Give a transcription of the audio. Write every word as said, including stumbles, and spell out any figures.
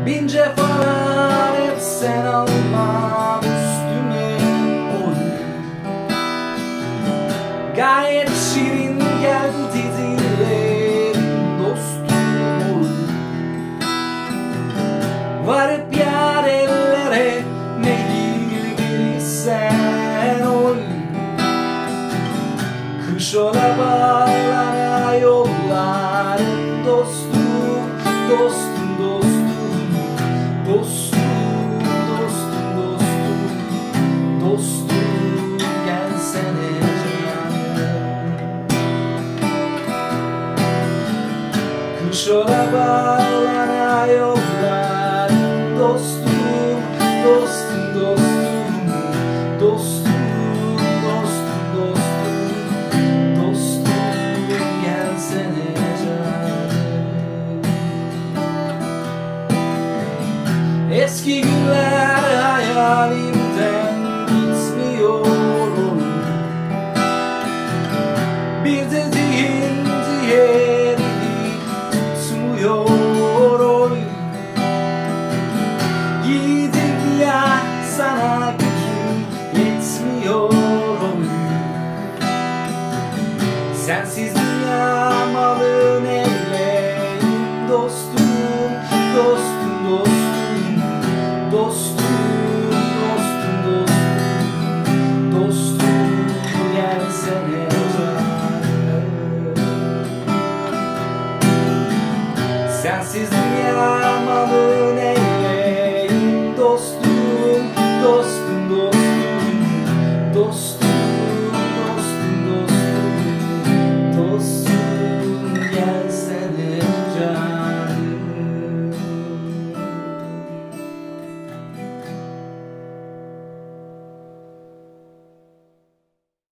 Bin cefalar hep sen alma üstüne oy. Gayet şirin geldi dillerin dostum oy. Varıp yar ellere meyil bilsen oy. Kış ola bağlara yolların dostum, dostum, dostum. Dostum, dostum, dostum, dostum, gelsene canım. Kış ola bağlara yolların dostum, dostum, dostum, dostum, dostum, dostum, dostum, gelsene canım. Eski günler hayalimden gitmiyor. Bir dediğin diğerini tutmuyor oy. Yiğidim ya sana gücüm yetmiyor oy. Sensiz dünya malı neyleyim dostum, dostum, dostum. Dostum, dostum, dostum, dostum, gelsene canım. Sensiz dünya malı